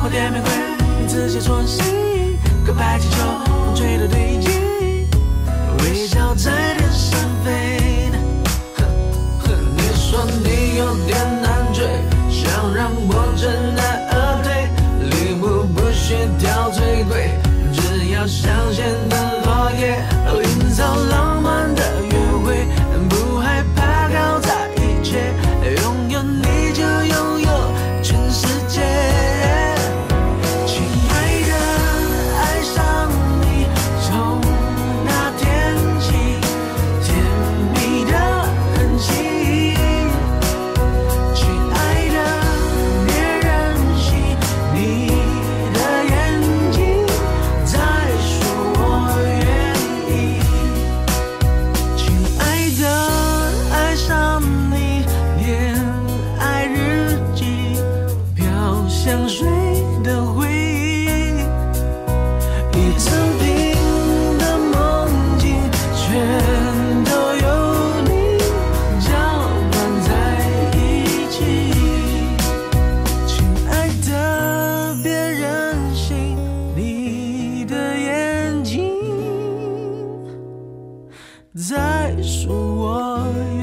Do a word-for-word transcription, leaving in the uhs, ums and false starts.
点玫瑰，自己戳心，告白气球，风吹的对镜，微笑在天上飞。你说你有点难追，想让我知难而退，礼物不需挑最贵，只要香榭的落叶，营造浪漫的约会，不害怕搞砸一切，拥有你就拥有全世界。亲爱的，爱上你，从那天起，甜蜜的痕迹。亲爱的，别任性，你的眼睛在说我愿意。亲爱的，爱上你，恋爱日记，飘香水的回忆，一层冰的梦境，全都有你搅拌在一起。亲爱的，别任性，你的眼睛在说我